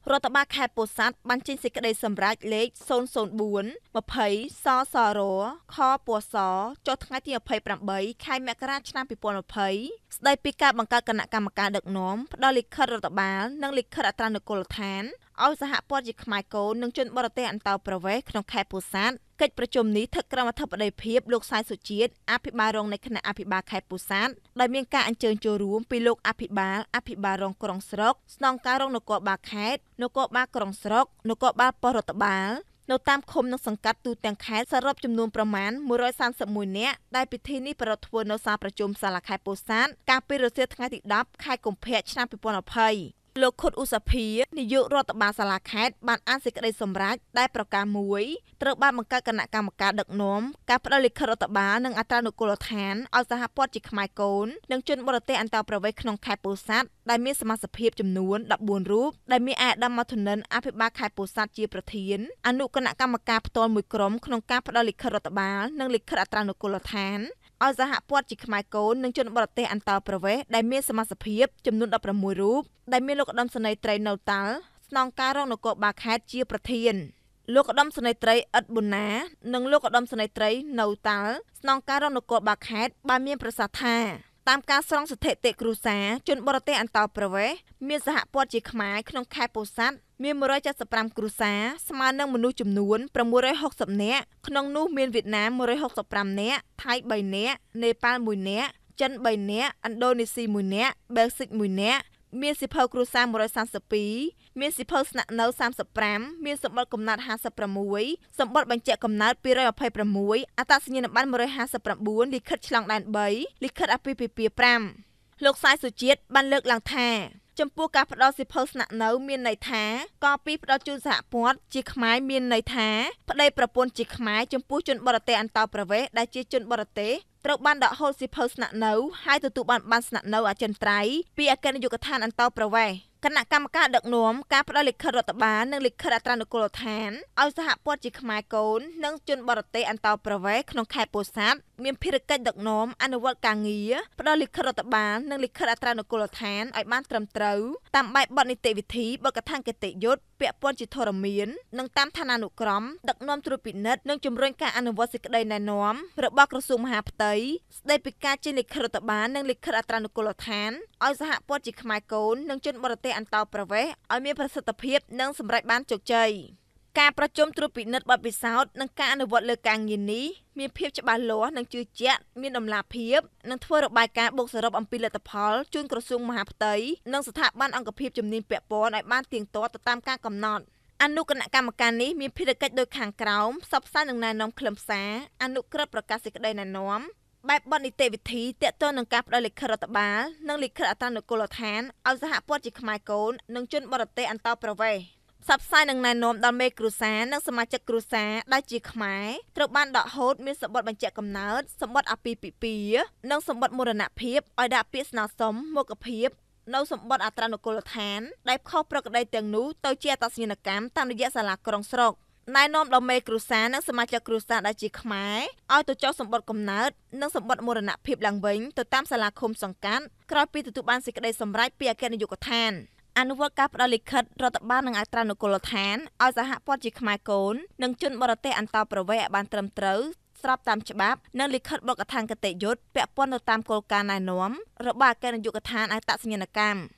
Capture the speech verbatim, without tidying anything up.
រដ្ឋបាលខេត្តពោធិ៍សាត់បានចេញសេចក្តីសម្រេចលេខศูนย์ ศูนย์ bốn 20សសរខពសចុះថ្ងៃទីยี่สิบแปดខែមករាឆ្នាំยี่สิบยี่สิบស្តីពីការបង្កើតគណៈកម្មការដឹកនាំផ្ដល់លិខិតរដ្ឋបាលនិងលិខិតអត្រានុកូលដ្ឋានឲ្យសហព័ន្ធជាខ្មែរកូននិងជនបរទេសអន្តោប្រវេសន៍ក្នុងខេត្តពោធិ៍សាត់កិច្ចប្រជុំនេះស្ថិតក្រោមអធិបតីភាពលោកសែនសុជាតិអភិបាលរងនៃគណៈអភិបាលខេត្តពោធិ៍សាត់ដែលមានការអញ្ជើញចូលរួមពីលោកអភិបាលអភិបាលរងក្រុងស្រុកស្នងការរងនគរបាលខេត្តនគរបាលក្រុងស្រុកនគរបាលប៉ុស្តិ៍រដ្ឋបាលនៅតាមឃុំនិងសង្កាត់ទូទាំងខេត្តសរុបចំនួនប្រមាណមួយរយសាមសិបមួយនាក់ដែលពិធីនេះប្រារព្ធធ្វើនៅសាលប្រជុំសាលាខេត្តពោធិ៍សាត់កាលពីរសៀលថ្ងៃទីដប់ខែកុម្ភៈឆ្នាំยี่สิบยี่สิบលោកខុតឧសភានាយករដ្ឋបាលសាលាខេត្តបានអានសេចក្តីសម្រេចដែលប្រកាសមួយត្រូវបានបង្កើតគណៈកម្មការដឹកនាំការផ្ដល់លិខិតរដ្ឋបាលនិងអត្រានុកូលដ្ឋានឲ្យសហព័ន្ធជាខ្មែរកូននិងជនបរទេសអន្តោប្រវេសន៍ក្នុងខេត្តពោធិ៍សាត់ដែលមានសមាជិកភាពចំនួនដប់បួនរូបដែលមានអាយដាម ម៉ាធុនិនអភិបាលខេត្តពោធិ៍សាត់ជាប្រធានអនុគណៈកម្មការផ្ទាល់មួយក្រុមក្នុងការផ្ដល់លិខិតរដ្ឋបាលនិងលិខិតអត្រានុកូលដ្ឋានឲ្យសហព័ន្ធជាខ្មែរកូននិងជនបរទេសអន្តោប្រវេសន៍ដែលមានសមាជិកភាពចំនួនដប់ប្រាំមួយរូបដែលមានលោកឧត្តមសេនីយ៍ត្រីនៅតាល់ស្នងការរងនគរបាលខេត្តជាប្រធានលោកឧត្តមសេនីយ៍ត្រីឥតប៊ុនណានិងលោកឧត្តមសេនីយ៍ត្រីនៅតាល់ស្នងការរងនគរបាលខេត្តបានមានប្រសាសន៍ថាតាមការស្រង់ស្ថិតិគ្រួសារជនបរទេសអន្តោប្រវេសន៍មានសហព័ន្ធជាខ្មែរក្នុងខេត្តពោធិ៍សាត់មានមួយរយเจ็ดสิบห้าគ្រួសារស្មើនឹងមនុស្សចំនួនប្រាំមួយរយហុកសិបនាក់ក្នុងនោះមានវៀតណាមមួយរយហុកសិបប្រាំនាក់ថៃបីនាក់នេប៉ាល់មួយនាក់ចិនបីនាក់ឥណ្ឌូនេស៊ីមួយនាក់បែលហ្សិកមួយនាក់មានសិភៅគ្រួសារមួយរយសាមសិបពីរមានសិភៅស្នាក់នៅសាមសិបប្រាំមានសម្បត្តិកំណើតห้าสิบหกសម្បត្តិបញ្ជាក់កំណើតពីររយยี่สิบหกអត្តសញ្ញាណប័ណ្ណមួយរយห้าสิบเก้าលិខិតឆ្លងដែនបីលិខិតអាពាហ៍ពិពាហ៍ប្រាំលោកសែនសុជាតិបានលើកឡើងថាចំពោះការផ្ដល់សិភៅស្នាក់នៅមានន័យថាកពីផ្ដល់ជូនសហព័ន្ធជាខ្មែរមានន័យថាប្តីប្រពន្ធជាខ្មែរចំពោះជនបរទេសអន្តោប្រវេសន៍ដែលជាជនបរទេសត្រូវបានដកហូតសិភៅស្នាក់នៅហើយទទួលបានបានស្នាក់នៅអចិន្ត្រៃយ៍ពីអគ្គនាយកដ្ឋានអន្តោប្រវេសន៍គណៈកម្មការដឹកនាំការផ្ដល់លិខិតរដ្ឋបាលនិងលិខិតអត្រានុកូលដ្ឋានឲ្យសហព័ន្ធជាខ្មែរកូននិងជនបរទេសអន្តោប្រវេសន៍ក្នុងខេត្តពោធិ៍សាត់មានភារកិច្ចដឹកនាំអនុវត្តការងារផ្ដល់លិខិតរដ្ឋបាលនិងលិខិតអត្រានុកូលដ្ឋានឲ្យបានត្រឹមត្រូវតាមបែបបទនីតិវិធីបទកថាគតិយុត្តពាក់ព័ន្ធជាធរមាននិងតាមឋានានុក្រមដឹកនាំត្រួតពិនិត្យនិងជំរុញការអនុវត្តសេចក្តីណែនាំរបស់ក្រសួងមហាផ្ទៃស្តីពីការចេញលិខិតរដ្ឋបាលនិងលិខិតអត្រានុកូលដ្ឋានឲ្យសហព័ន្ធជាខ្មែរកូននិងជនបរទេសអន្តោប្រវេសន៍ឲ្យមានប្រសិទ្ធភាពនិងសម្រេចបានជោគជ័យការប្រជុំត្រួតពិនិត្យបទពិសោធន៍និងការអនុវត្តលើការងារនេះមានភាពច្បាស់លាស់និងជឿជាក់មានតម្លាភាពនិងធ្វើរបាយការណ៍បូកសរុបអំពីលទ្ធផលជូនក្រសួងមហាផ្ទៃនិងស្ថាប័នអង្គភាពជំនាញពាក់ព័ន្ធឲ្យបានទៀងទាត់ទៅតាមការកំណត់អនុគណៈកម្មការនេះមានភារកិច្ចដូចខាងក្រោមផ្សព្វផ្សាយនិងណែនាំខ្លឹមសារអនុក្រឹត្យប្រកាសសេចក្តីណែនាំបែបបទនីតិវិធីទាក់ទងនឹងការផ្ដល់លិខិតរដ្ឋបាលនិងលិខិតអត្រានុកូលដ្ឋានឲ្យសហព័ន្ធជាខ្មែរកូននិងជនបរទេសអន្តោប្រវេសន៍ផ្សព្វផ្សាយនិងណែនាំដល់មេគ្រួសារនិងសមាជិកគ្រួសារដែលជាខ្មែរត្រូវបានដកហូតមានសម្បត្តិបញ្ជាក់កំណើតសម្បត្តិអាពាហ៍ពិពាហ៍និងសម្បត្តិមរណភាពឲ្យដាក់ពាក្យស្នើសុំមុខភាពនៅសម្បត្តិអត្រានុកូលដ្ឋានដែលខុសប្រក្រតីទាំងនោះទៅជាអត្តសញ្ញាណកម្មតាមរយៈសាលាក្រុងស្រុកណែនាំដល់មេគ្រួសារនិងសមាជិកគ្រួសារដែលជាខ្មែរឲ្យទៅចុះសម្បត្តិកំណើតនិងសម្បត្តិមរណភាពឡើងវិញទៅតាមសាលាឃុំសង្កាត់ក្រោយពីទទួលបានសេចក្តីសម្រេចពីអគ្គនាយកដ្ឋានអនុវត្តការផ្ដល់លិខិតរដ្ឋបាលនិងអត្រានុកូលដ្ឋានឲ្យសហព័ន្ធជាខ្មែរកូននិងជនបរទេសអន្តោប្រវេសន៍ឲ្យបានត្រឹមត្រូវស្របតាមច្បាប់និងលិខិតបទកថាគតិយុត្តពាក់ព័ន្ធទៅតាមគោលការណ៍ណែនាំរបស់អគ្គនាយកដ្ឋានអត្តសញ្ញាណកម្ម